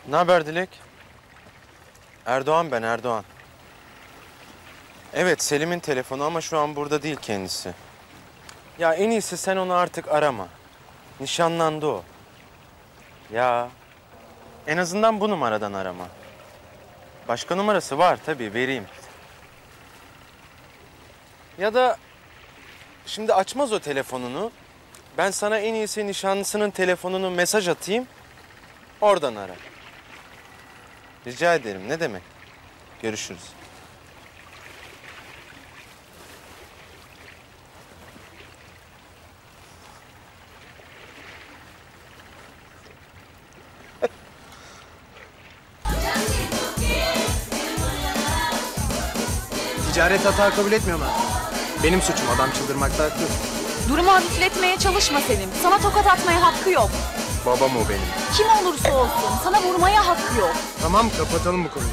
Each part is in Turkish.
Ne haber Dilek? Erdoğan ben, Erdoğan. Evet, Selim'in telefonu ama şu an burada değil kendisi. Ya en iyisi sen onu artık arama. Nişanlandı o. Ya en azından bu numaradan arama. Başka numarası var tabii, vereyim. Ya da şimdi açmaz o telefonunu. Ben sana en iyisi nişanlısının telefonunu mesaj atayım. Oradan ara. Rica ederim, ne demek? Görüşürüz. Ticaret hata kabul etmiyor mu? Benim suçum, adam çıldırmakta haklı. Durumu hafifletmeye çalışma Selim. Sana tokat atmaya hakkı yok. Babam o benim. Kim olursa olsun sana vurmaya hakkı yok. Tamam, kapatalım bu konuyu.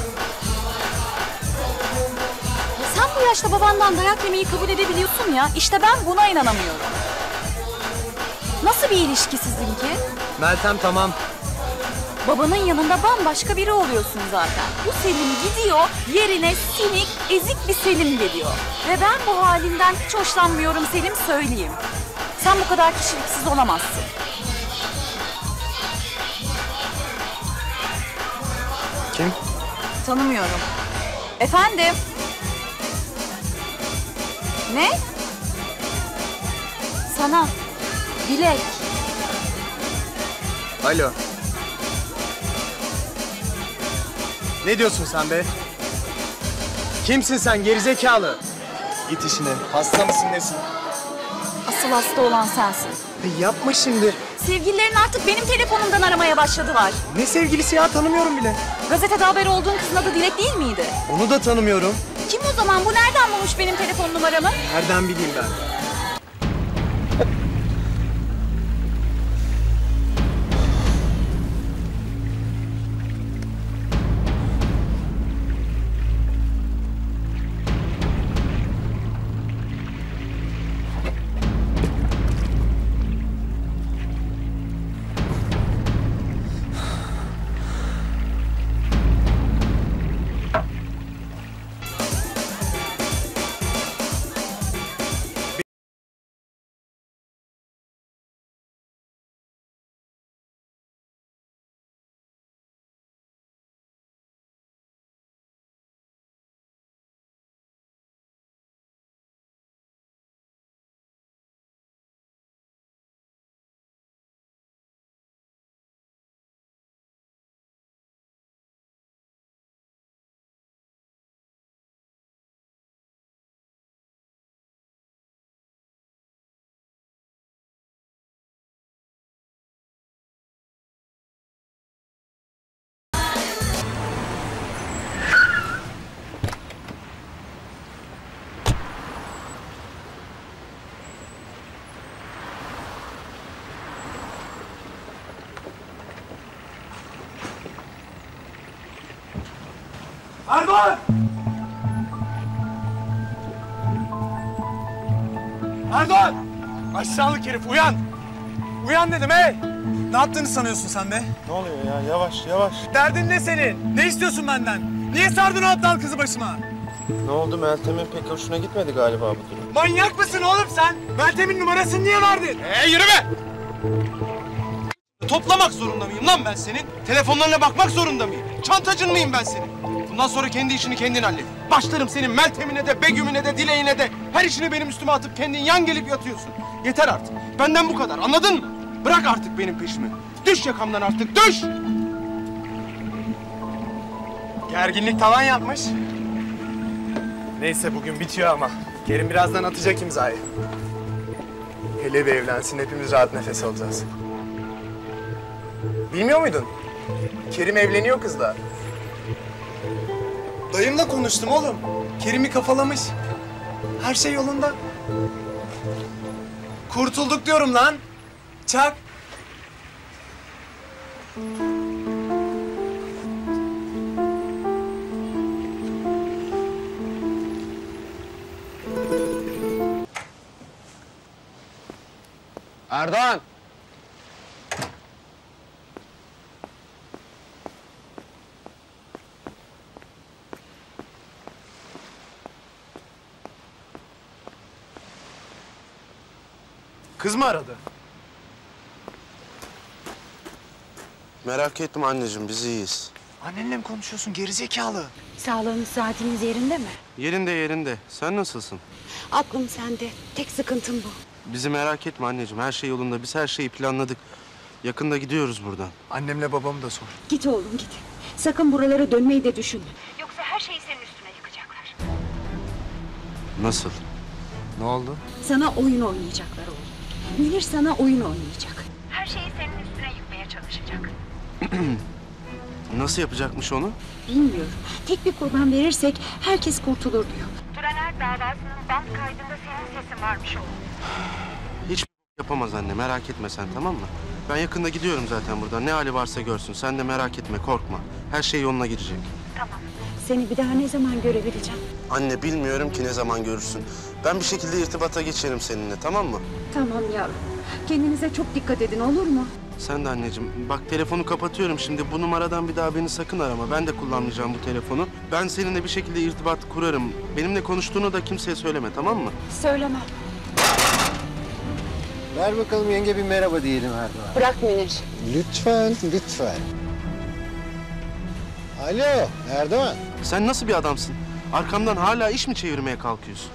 Sen bu yaşta babandan dayak yemeyi kabul edebiliyorsun ya. İşte ben buna inanamıyorum. Nasıl bir ilişki sizinki? Meltem tamam. Babanın yanında bambaşka biri oluyorsun zaten. Bu Selim gidiyor, yerine sinik, ezik bir Selim geliyor. Ve ben bu halinden hiç hoşlanmıyorum Selim, söyleyeyim. Sen bu kadar kişiliksiz olamazsın. Kim? Tanımıyorum. Efendim? Ne? Sana. Dilek. Alo. Ne diyorsun sen be? Kimsin sen gerizekalı? Git işine. Hasta mısın nesin? Asıl hasta olan sensin. Yapma şimdi. Sevgililerin artık benim telefonumdan aramaya başladılar. Ne sevgilisi ya, tanımıyorum bile. Gazetede haber olduğun kızın adı Dilek değil miydi? Onu da tanımıyorum. Kim o zaman? Bu nereden bulmuş benim telefon numaramı? Nereden bileyim ben? Erdoğan! Erdoğan! Aşağılık herif, uyan! Uyan dedim hey! Ne yaptığını sanıyorsun sen be? Ne oluyor ya? Yavaş, yavaş. Derdin ne senin? Ne istiyorsun benden? Niye sardın o aptal kızı başıma? Ne oldu? Meltem'in pek hoşuna gitmedi galiba bu durum. Manyak mısın oğlum sen? Meltem'in numarasını niye verdin? Yürü be! Toplamak zorunda mıyım lan ben senin? Telefonlarına bakmak zorunda mıyım? Çantacın mıyım ben senin? Bundan sonra kendi işini kendin hallet. Başlarım senin Meltem'ine de, Begüm'üne de, Dileğine de. Her işini benim üstüme atıp kendin yan gelip yatıyorsun. Yeter artık. Benden bu kadar. Anladın mı? Bırak artık benim peşimi. Düş yakamdan artık, düş! Gerginlik tavan yapmış. Neyse bugün bitiyor ama. Kerim birazdan atacak imzayı. Hele bir evlensin, hepimiz rahat nefes alacağız. Bilmiyor muydun? Kerim evleniyor kızla. Dayımla konuştum oğlum. Kerim'i kafalamış. Her şey yolunda. Kurtulduk diyorum lan. Çak. Erdoğan! Kız mı aradı? Merak etme anneciğim, biz iyiyiz. Annenle mi konuşuyorsun gerizekalı? Sağlığınız, saatiniz yerinde mi? Yerinde yerinde. Sen nasılsın? Aklım sende. Tek sıkıntım bu. Bizi merak etme anneciğim, her şey yolunda. Biz her şeyi planladık. Yakında gidiyoruz buradan. Annemle babamı da sor. Git oğlum git. Sakın buralara dönmeyi de düşünme. Yoksa her şeyi senin üstüne yıkacaklar. Nasıl? Ne oldu? Sana oyun oynayacaklar oğlum. Münir sana oyun oynayacak. Her şeyi senin üstüne yıkmaya çalışacak. Nasıl yapacakmış onu? Bilmiyorum. Tek bir kurban verirsek herkes kurtulur diyor. Turaner davasının band kaydında senin sesin varmış oğlum. Hiç yapamaz anne, merak etme sen, tamam mı? Ben yakında gidiyorum zaten buradan. Ne hali varsa görsün. Sen de merak etme, korkma. Her şey yoluna girecek. Tamam. Seni bir daha ne zaman görebileceğim? Anne bilmiyorum ki ne zaman görürsün. Ben bir şekilde irtibata geçerim seninle, tamam mı? Tamam yavrum. Kendinize çok dikkat edin olur mu? Sen de anneciğim. Bak telefonu kapatıyorum şimdi. Bu numaradan bir daha beni sakın arama. Ben de kullanmayacağım bu telefonu. Ben seninle bir şekilde irtibat kurarım. Benimle konuştuğunu da kimseye söyleme, tamam mı? Söylemem. Ver bakalım yenge bir merhaba diyelim Erdoğan. Bırak Münir. Lütfen, lütfen. Alo Erdoğan. Sen nasıl bir adamsın? Arkamdan hala iş mi çevirmeye kalkıyorsun?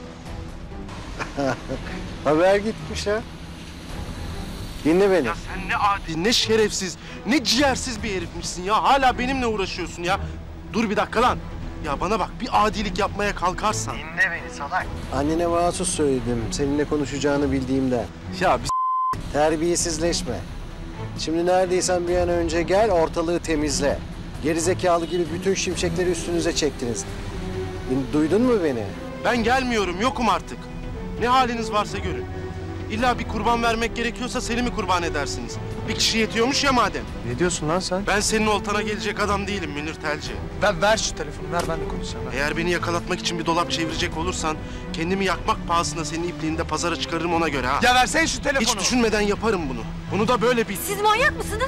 Haber gitmiş ha. Dinle beni. Sen ne adi, ne şerefsiz, ne ciğersiz bir herifmişsin ya. Hala benimle uğraşıyorsun ya. Dur bir dakika lan. Ya bana bak, bir adilik yapmaya kalkarsan. Dinle beni salak. Annene mahsus söyledim. Seninle konuşacağını bildiğimden. Ya bir Terbiyesizleşme. Şimdi neredeysen bir an önce gel ortalığı temizle. Gerizekalı gibi bütün şimşekleri üstünüze çektiniz. Duydun mu beni? ben gelmiyorum, yokum artık. Ne haliniz varsa görün. İlla bir kurban vermek gerekiyorsa seni mi kurban edersiniz? Bir kişi yetiyormuş ya madem. Ne diyorsun lan sen? Ben senin oltana gelecek adam değilim Münir Telci. Ver şu telefonu, ver ben de konuşacağım. Ver. Eğer beni yakalatmak için bir dolap çevirecek olursan... ...kendimi yakmak pahasına senin ipliğinde pazara çıkarırım, ona göre ha. Ya versene şu telefonu. Hiç düşünmeden yaparım bunu. Bunu da böyle bil. Siz manyak mısınız?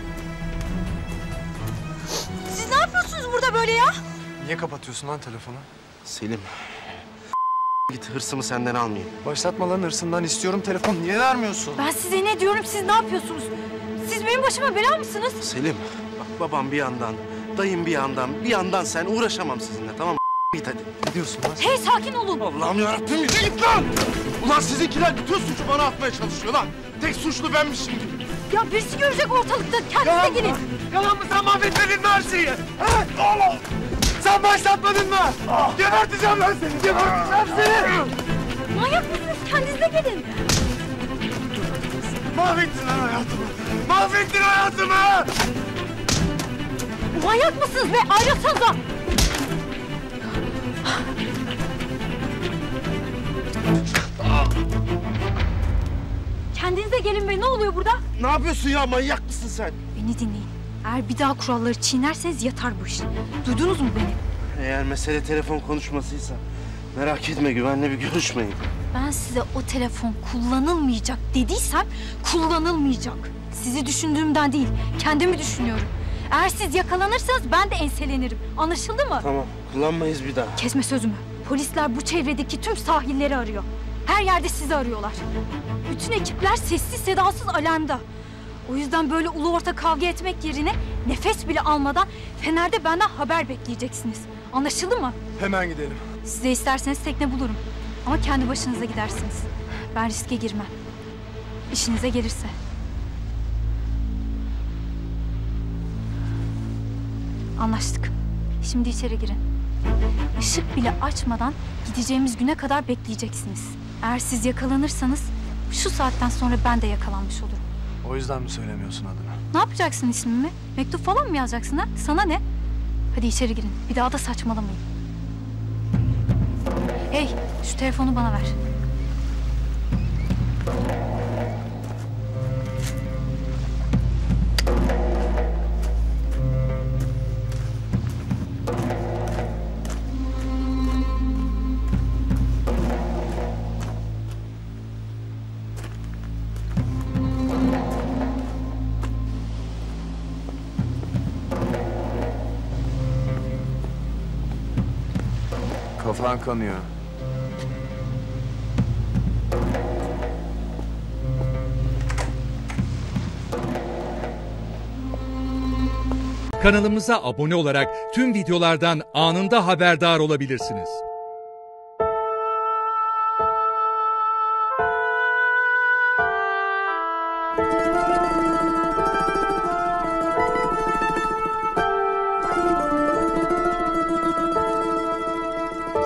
Siz ne yapıyorsunuz burada böyle ya? Niye kapatıyorsun lan telefonu? Selim. Git, hırsımı senden almayayım. Başlatma lan hırsından, istiyorum telefon. Niye vermiyorsun? Ben size ne diyorum, siz ne yapıyorsunuz? Siz benim başıma bela mısınız? Selim, bak babam bir yandan, dayım bir yandan sen, uğraşamam sizinle, tamam mı? Git hadi. Ne diyorsun lan sen? Hey sakin olun. Allah'ım yarabbim, yürü git lan! Ulan sizinkiler bütün suçu bana atmaya çalışıyor lan. Tek suçlu benmişim gibi. Ya birisi görecek ortalıkta. Kendinize gelin. Yalan mı, sen mahvetmedin mi her şeyi? Ha? Oğlum! Sen başlatmadın mı? Geberteceğim ben seni, geberteceğim seni! Manyak mısınız? Kendinize gelin. Mahvettin lan hayatımı! Mahvettin hayatımı! Manyak mısınız be? Ayrılsanıza. Kendinize gelin be. Ne oluyor burada? Ne yapıyorsun ya, manyak mısın sen? Beni dinleyin. Eğer bir daha kuralları çiğnerseniz yatar bu iş. Duydunuz mu beni? Eğer mesele telefon konuşmasıysa merak etme, güvenle bir görüşmeyin. Ben size o telefon kullanılmayacak dediysem kullanılmayacak. Sizi düşündüğümden değil, kendimi düşünüyorum. Eğer siz yakalanırsanız ben de enselenirim. Anlaşıldı mı? Tamam, kullanmayız bir daha. Kesme sözümü. Polisler bu çevredeki tüm sahilleri arıyor. Her yerde sizi arıyorlar. Bütün ekipler sessiz sedasız alarmda. O yüzden böyle ulu orta kavga etmek yerine nefes bile almadan Fener'de benden haber bekleyeceksiniz. Anlaşıldı mı? Hemen gidelim. Size isterseniz tekne bulurum. Ama kendi başınıza gidersiniz. Ben riske girmem. İşinize gelirse. Anlaştık. Şimdi içeri girin. Işık bile açmadan gideceğimiz güne kadar bekleyeceksiniz. Eğer siz yakalanırsanız şu saatten sonra ben de yakalanmış olurum. O yüzden mi söylemiyorsun adını? Ne yapacaksın ismimi? Mektup falan mı yazacaksın ha? Sana ne? Hadi içeri girin. Bir daha da saçmalamayın. Hey, şu telefonu bana ver. Kafan kanıyor. Kanalımıza abone olarak tüm videolardan anında haberdar olabilirsiniz.